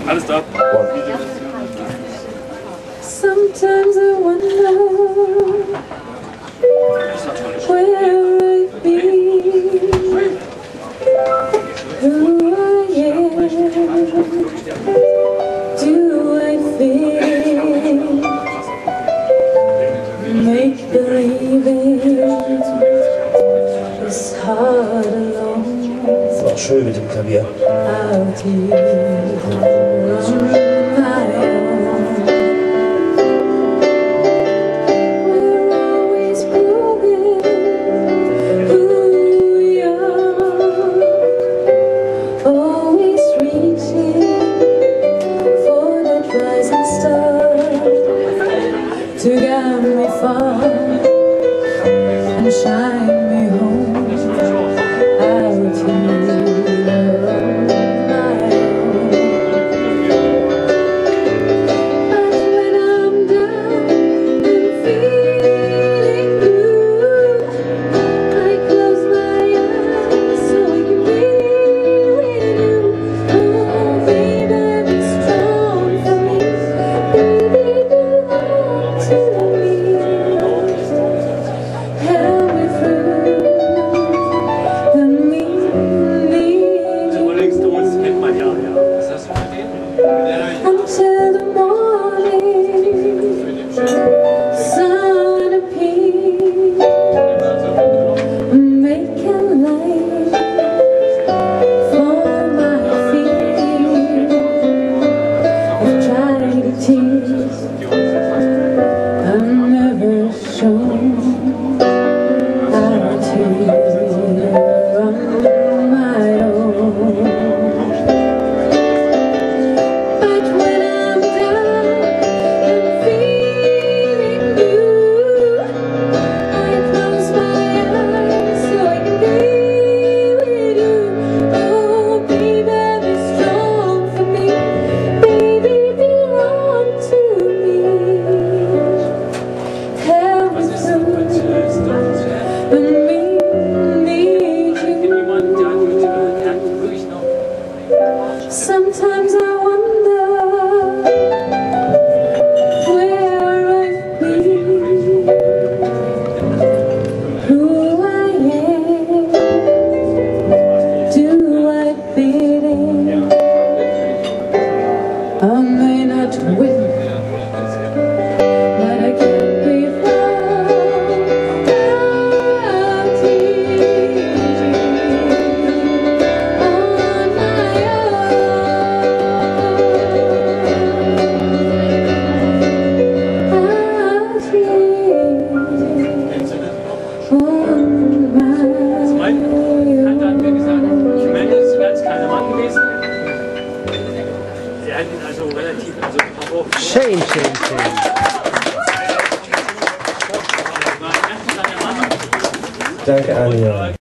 Alles da. Sometimes I wonder where I've been, who I am, do I feel, make believing is hard alone. Das war schön mit dem Klavier. Out here on my own. To guide me far and shine me home out here on my own. But when I'm down and feeling blue, I close my eyes so I can be with you. Oh, baby, be strong for me, baby, belong to me. Help me through the meaning until the morning sun appears, making light for my feet. I've tried to tease, I've never shown how to on my own. But when I'm down and feeling blue, I close my eyes so I can be with you. Oh, baby, be strong for me, baby, belong to me. Help me through the meaning. Sometimes I wonder where I've been, who I am, do I fit in? I may not win, but I can't be found out here on my own. Out here on my Mein Bekannter hat mir gesagt, Chemnitz ist ein ganz kleiner Mann gewesen. Der hat ihn also relativ, also ein paar Wochen. Schön, schön, schön. Danke, Anja.